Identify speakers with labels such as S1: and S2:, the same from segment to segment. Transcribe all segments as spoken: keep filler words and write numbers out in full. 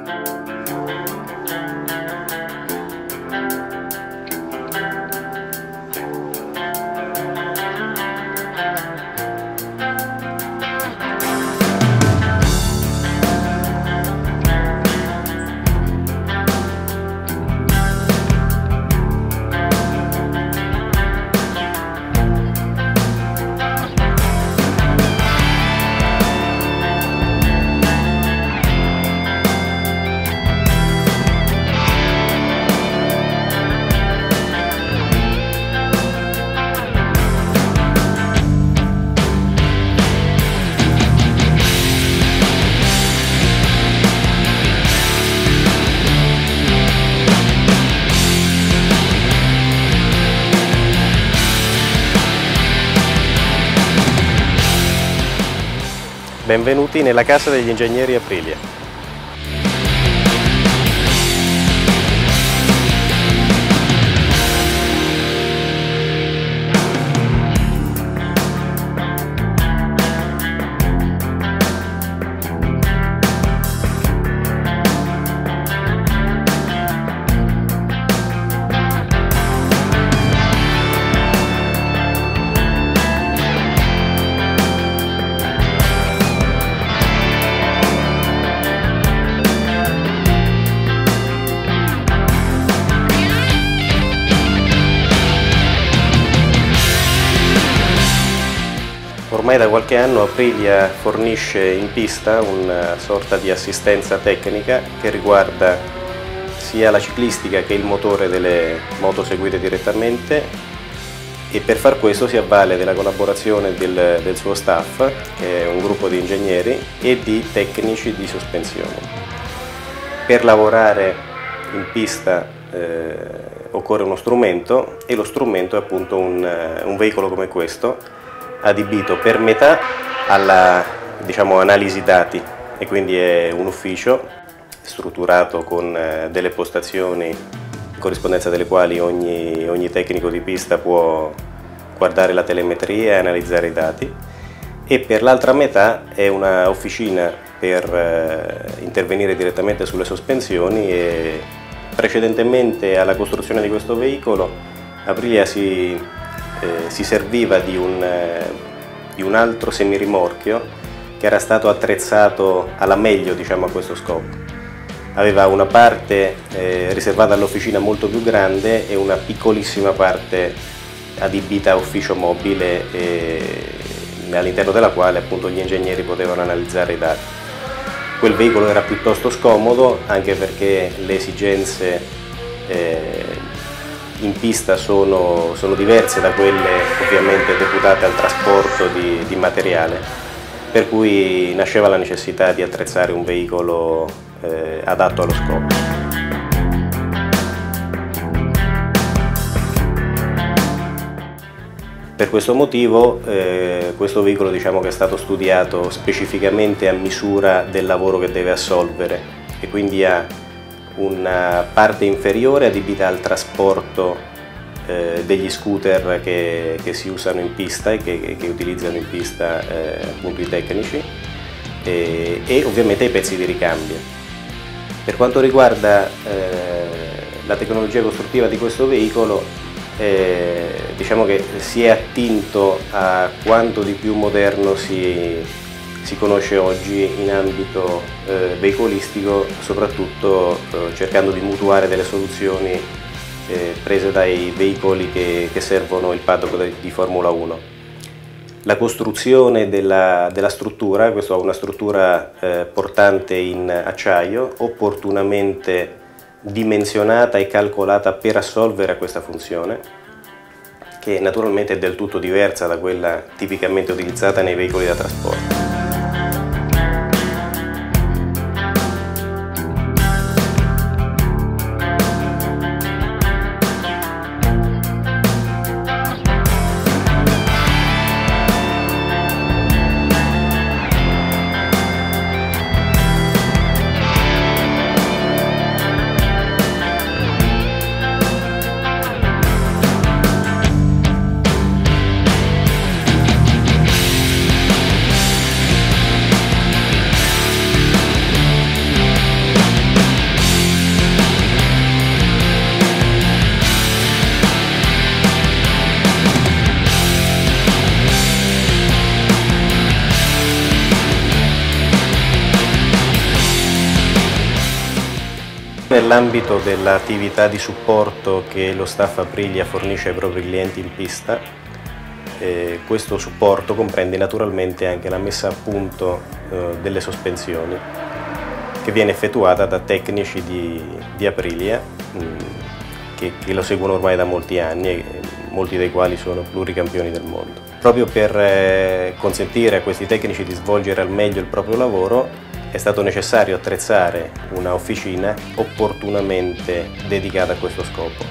S1: Benvenuti nella Casa degli Ingegneri Aprilia. Ormai da qualche anno Aprilia fornisce in pista una sorta di assistenza tecnica che riguarda sia la ciclistica che il motore delle moto seguite direttamente, e per far questo si avvale della collaborazione del, del suo staff, che è un gruppo di ingegneri, e di tecnici di sospensione. Per lavorare in pista eh, occorre uno strumento, e lo strumento è appunto un, un veicolo come questo, adibito per metà alla, diciamo, analisi dati, e quindi è un ufficio strutturato con eh, delle postazioni in corrispondenza delle quali ogni, ogni tecnico di pista può guardare la telemetria e analizzare i dati, e per l'altra metà è una officina per eh, intervenire direttamente sulle sospensioni. E precedentemente alla costruzione di questo veicolo Aprilia si Eh, si serviva di un, eh, di un altro semirimorchio che era stato attrezzato alla meglio, diciamo, a questo scopo. Aveva una parte eh, riservata all'officina molto più grande e una piccolissima parte adibita a ufficio mobile, eh, all'interno della quale appunto gli ingegneri potevano analizzare i dati. Quel veicolo era piuttosto scomodo, anche perché le esigenze eh, in pista sono, sono diverse da quelle ovviamente deputate al trasporto di, di materiale, per cui nasceva la necessità di attrezzare un veicolo eh, adatto allo scopo. Per questo motivo eh, questo veicolo, diciamo, che è stato studiato specificamente a misura del lavoro che deve assolvere, e quindi ha una parte inferiore adibita al trasporto eh, degli scooter che, che si usano in pista e che, che utilizzano in pista eh, appunto i tecnici, e, e ovviamente i pezzi di ricambio. Per quanto riguarda eh, la tecnologia costruttiva di questo veicolo, eh, diciamo che si è attinto a quanto di più moderno si si conosce oggi in ambito eh, veicolistico, soprattutto eh, cercando di mutuare delle soluzioni eh, prese dai veicoli che, che servono il paddock di Formula uno. La costruzione della, della struttura, questa è una struttura eh, portante in acciaio, opportunamente dimensionata e calcolata per assolvere a questa funzione, che naturalmente è del tutto diversa da quella tipicamente utilizzata nei veicoli da trasporto. Nell'ambito dell'attività di supporto che lo staff Aprilia fornisce ai propri clienti in pista, eh, questo supporto comprende naturalmente anche la messa a punto eh, delle sospensioni, che viene effettuata da tecnici di, di Aprilia mh, che, che lo seguono ormai da molti anni, e molti dei quali sono pluricampioni del mondo. Proprio per eh, consentire a questi tecnici di svolgere al meglio il proprio lavoro, è stato necessario attrezzare una officina opportunamente dedicata a questo scopo.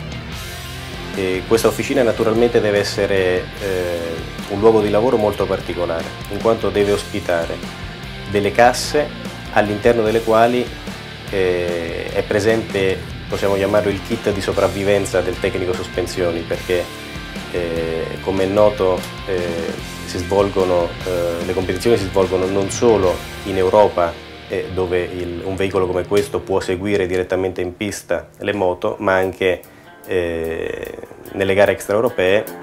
S1: E questa officina naturalmente deve essere eh, un luogo di lavoro molto particolare, in quanto deve ospitare delle casse all'interno delle quali eh, è presente, possiamo chiamarlo, il kit di sopravvivenza del tecnico sospensioni, perché eh, come è noto eh, si svolgono, eh, le competizioni si svolgono non solo in Europa, eh, dove il, un veicolo come questo può seguire direttamente in pista le moto, ma anche eh, nelle gare extraeuropee.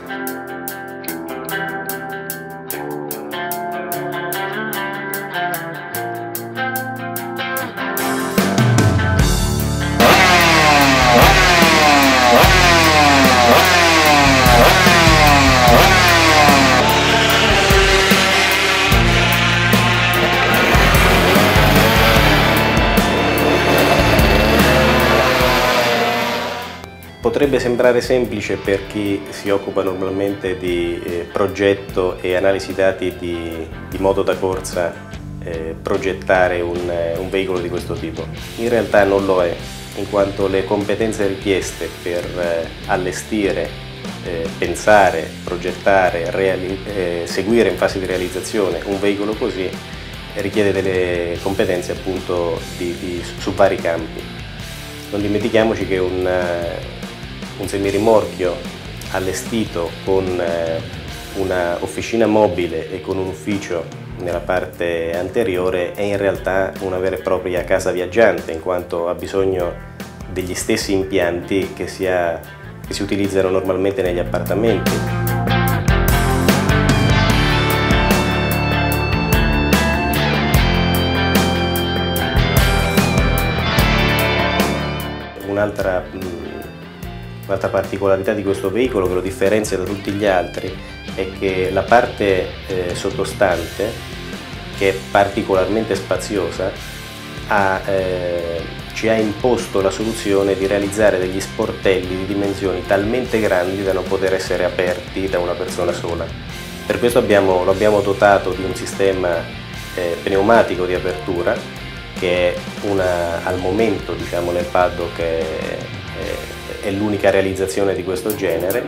S1: Potrebbe sembrare semplice per chi si occupa normalmente di eh, progetto e analisi dati di, di moto da corsa eh, progettare un, eh, un veicolo di questo tipo. In realtà non lo è, in quanto le competenze richieste per eh, allestire, eh, pensare, progettare, eh, seguire in fase di realizzazione un veicolo così richiede delle competenze appunto di, di, su vari campi. Non dimentichiamoci che un un semirimorchio allestito con una officina mobile e con un ufficio nella parte anteriore è in realtà una vera e propria casa viaggiante, in quanto ha bisogno degli stessi impianti che si, ha, che si utilizzano normalmente negli appartamenti. Un'altra Un'altra particolarità di questo veicolo che lo differenzia da tutti gli altri è che la parte eh, sottostante, che è particolarmente spaziosa, ha, eh, ci ha imposto la soluzione di realizzare degli sportelli di dimensioni talmente grandi da non poter essere aperti da una persona sola. Per questo abbiamo, lo abbiamo dotato di un sistema eh, pneumatico di apertura che è una, al momento, diciamo, nel paddock è, è, è l'unica realizzazione di questo genere.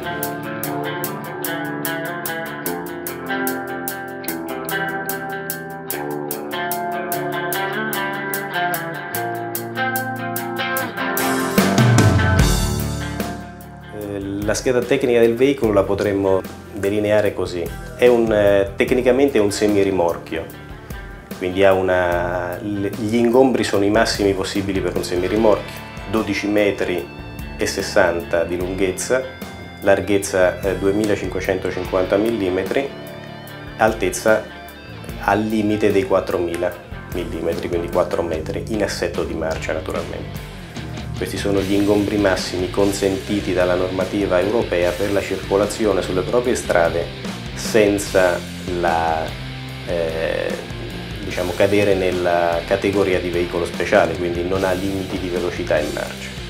S1: La scheda tecnica del veicolo la potremmo delineare così. È un, eh, tecnicamente è un semirimorchio, quindi ha una, gli ingombri sono i massimi possibili per un semirimorchio, dodici metri e sessanta di lunghezza, larghezza eh, duemilacinquecentocinquanta millimetri, altezza al limite dei quattromila millimetri, quindi quattro metri, in assetto di marcia naturalmente. Questi sono gli ingombri massimi consentiti dalla normativa europea per la circolazione sulle proprie strade senza la, eh, diciamo, cadere nella categoria di veicolo speciale, quindi non ha limiti di velocità in marcia.